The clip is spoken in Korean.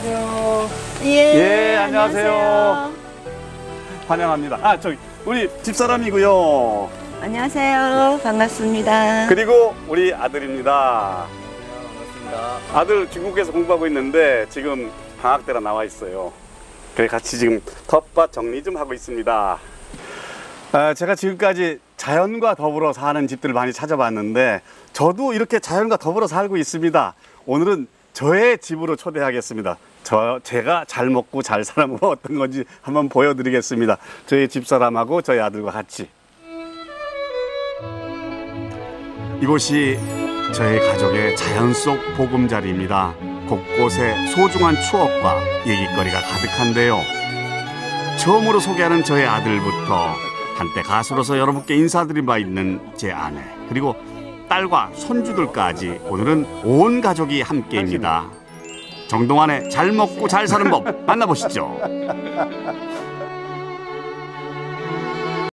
안녕하세요. 예, 안녕하세요. 환영합니다. 저기 우리 집사람이고요. 안녕하세요. 반갑습니다. 그리고 우리 아들입니다. 반갑습니다. 아들 중국에서 공부하고 있는데 지금 방학 때라 나와 있어요. 그래 같이 지금 텃밭 정리 좀 하고 있습니다. 제가 지금까지 자연과 더불어 사는 집들을 많이 찾아봤는데 저도 이렇게 자연과 더불어 살고 있습니다. 오늘은 저의 집으로 초대하겠습니다. 제가 잘 먹고 잘 사는 건 어떤 건지 한번 보여드리겠습니다. 저희 집사람하고 저희 아들과 같이. 이곳이 저희 가족의 자연 속 보금자리입니다. 곳곳에 소중한 추억과 얘기거리가 가득한데요. 처음으로 소개하는 저의 아들부터 한때 가수로서 여러분께 인사드린 바 있는 제 아내, 그리고 딸과 손주들까지 오늘은 온 가족이 함께입니다. 정동환의 잘 먹고 잘 사는 법 만나보시죠.